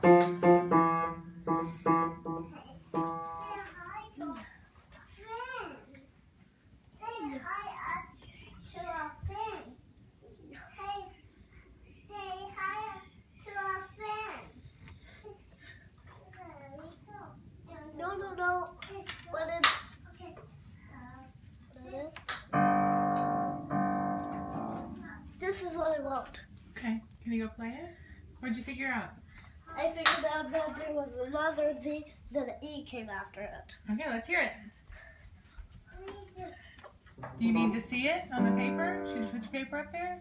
No. What is this is what I want. Okay, can you go play it? What'd you figure out? I figured out that there was another Z, then an E came after it. Okay, let's hear it. Do you need to see it on the paper? Should you put your paper up there?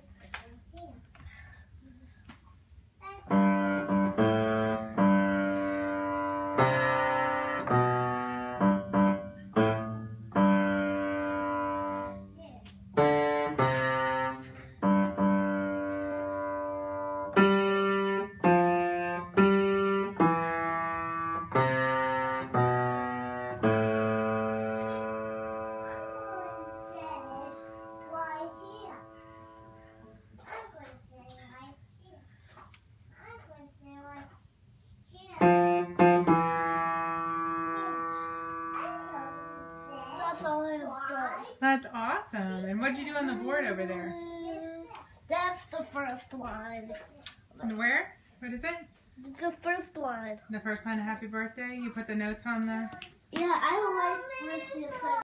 That's all I've done. That's awesome. And what'd you do on the board over there? That's the first line. Where? What is it? The first line. The first line of happy birthday? You put the notes on the... Yeah, I like birthday.